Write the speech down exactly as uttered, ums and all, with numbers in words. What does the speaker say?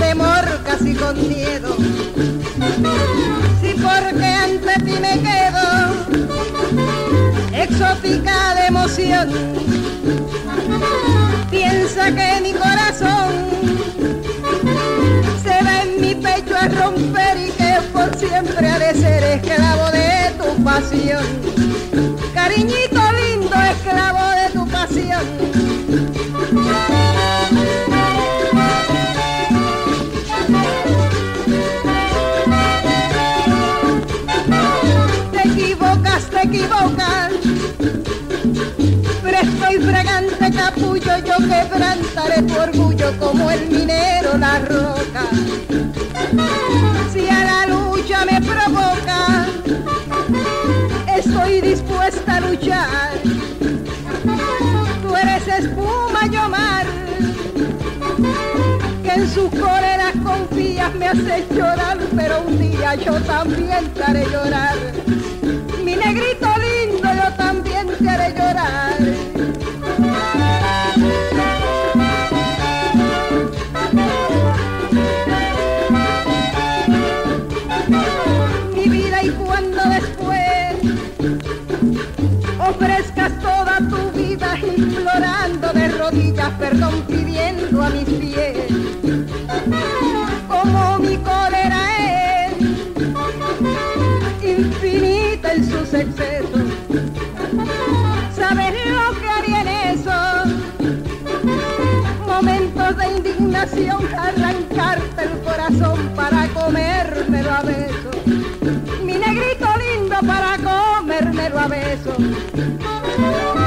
temor, casi con miedo. Sí, porque ante ti me quedo, exótica de emoción. Piensa que mi corazón se va en mi pecho a romper y que por siempre ha de ser esclavo de tu pasión. Cariñito lindo, esclavo de tu pasión. Te equivocas, te equivocas, fresco y fragante capullo, yo quebrantaré tu orgullo como el minero la roca. Si a la lucha me provoca, estoy dispuesta a luchar. Tú eres espuma, yo mar, que en sus cóleras confías, me haces llorar, pero un día yo también te haré llorar. Mi negrito lindo, yo también te haré llorar. Mi vida, y cuando después ofrezcas toda tu vida implorando de rodillas perdón, pidiendo a mis pies, como mi cólera es infinita en sus excesos, ¿sabes lo que haría en esos momentos de indignación? Arrancarte el corazón para comérmelo a besos, mi negrito lindo, para comérmelo a besos.